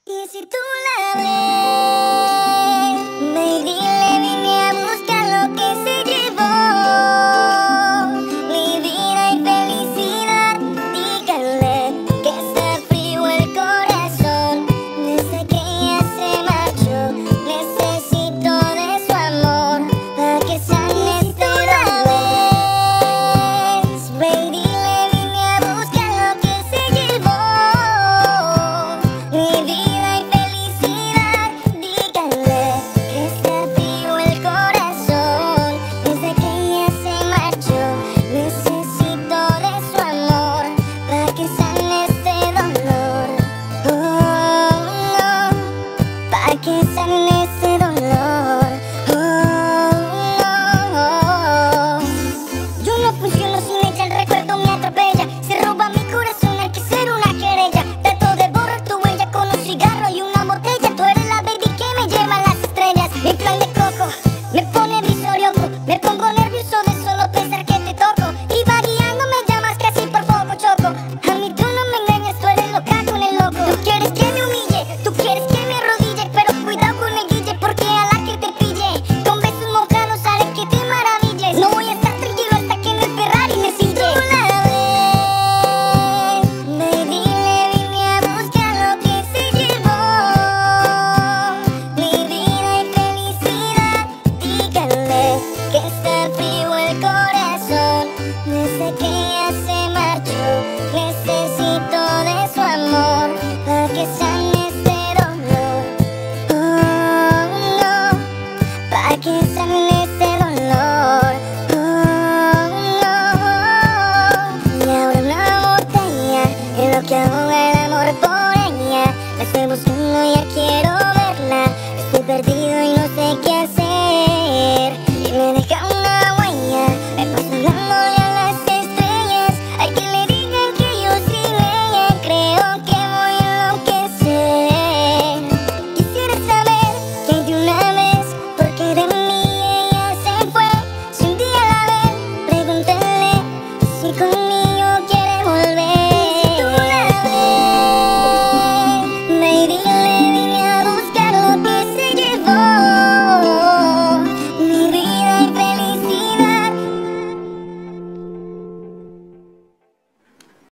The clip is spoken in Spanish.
Y si tú la ves, ve y dile, vine a buscar lo que se llevó mi vida y felicidad. Díganle que está frío el corazón desde que ella se marchó. Necesito de su amor para que sane este dolor. Ve y dile, vine a buscar lo que se llevó mi vida. Que sane ese dolor. Yo no funciono sin ella, el recuerdo me atropella. Se roba mi corazón, hay que ser una querella. Trato de borrar tu huella con un cigarro y una botella. Tú eres la baby que me lleva a las estrellas. Mi plan de coco me pone visorioco. Me pongo nervioso de solo pensar que te toco. Y va guiando, me llamas casi por poco choco. A mí tú no me engañas, tú eres loca con el loco. Tú quieres que me humille, tú quieres que me arrodille. No voy a estar tranquilo hasta que en el Ferrari me sille. Tú la ves, ve y dile, vine a buscar lo que se llevó mi vida y felicidad. Díganle que está frío el corazón desde que ella se marchó. Necesito de su amor para que sane este dolor. Oh, no, para que sane este dolor. Que ahoga el amor por ella. La estoy buscando y aquí